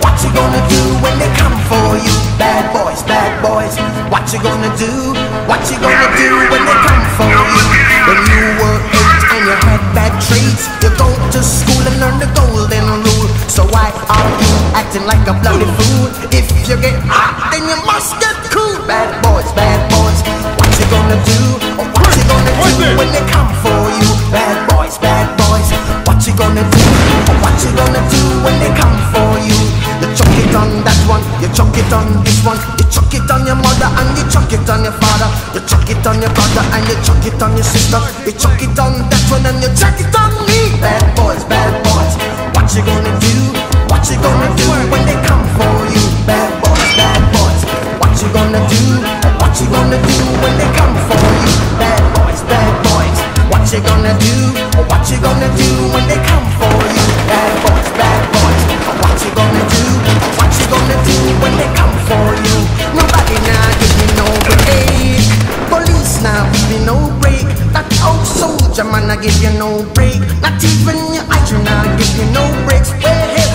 What you gonna do when they come for you? Bad boys, what you gonna do? What you gonna do when they come for you? When you were 8 and you had bad traits, you go to school and learn the golden rule. So why are you acting like a bloody fool? If you get hot, then you must get cool. Bad boys, what you gonna do? What you gonna do when they come for you? Bad boys, what you gonna do? What you gonna do when they come for you? You chuck it on that one, you chuck it on this one, you chuck it on your mother and you chuck it on your father, you chuck it on your brother and you chuck it on your sister, you chuck it on that one and you chuck it on me. Bad boys, what you gonna do? What you gonna do when they come for you? Bad boys, what you gonna do? What you gonna do when they come for you? Bad boys, what you gonna do? What you gonna do when they come for you? Bad boys, what you gonna do? What you gonna do when they come for you? Nobody now give me no break. Police now give me no break. That old soldier man I give you no break. Not even your iron now give you no breaks. Well,